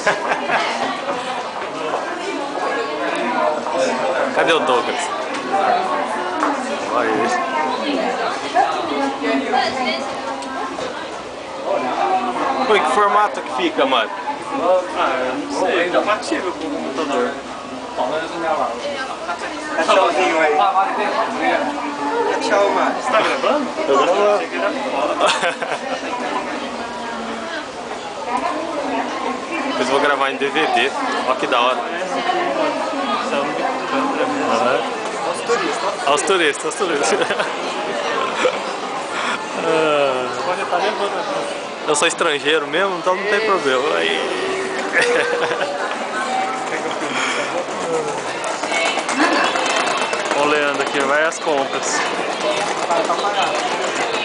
Cadê o Douglas? Olha isso. Pô, que formato que fica, mano? Ah, eu não sei, é compatível com o computador. Tchauzinho aí. Tchau, mano. Você tá gravando? Tô gravando. Achei que era foda. Depois eu vou gravar em DVD. Olha que da hora. Aos turistas, aos turistas. Pode estar levando. Eu sou estrangeiro mesmo, então não tem problema. Aí. Olha o Leandro aqui, vai às compras. Tá pagado.